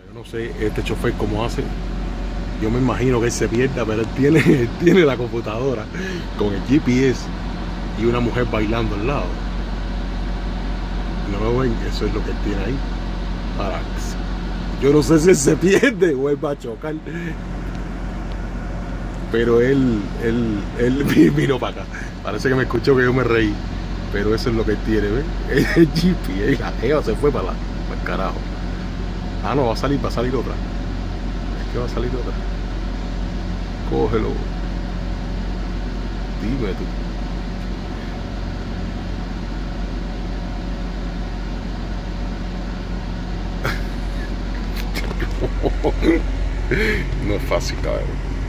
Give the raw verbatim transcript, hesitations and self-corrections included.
Yo no sé este chofer cómo hace. Yo me imagino que él se pierda, pero él tiene, él tiene la computadora con el G P S y una mujer bailando al lado. ¿No lo ven? Eso es lo que él tiene ahí. Para... Yo no sé si él se pierde o él va a chocar. Pero él, él, él vino para acá. Parece que me escuchó que yo me reí. Pero eso es lo que él tiene, ¿ven? El G P S, la jeva se fue para, la, para el carajo. Ah, no, va a salir, va a salir otra. Es que va a salir otra. Cógelo. Dime tú. No es fácil, cabrón.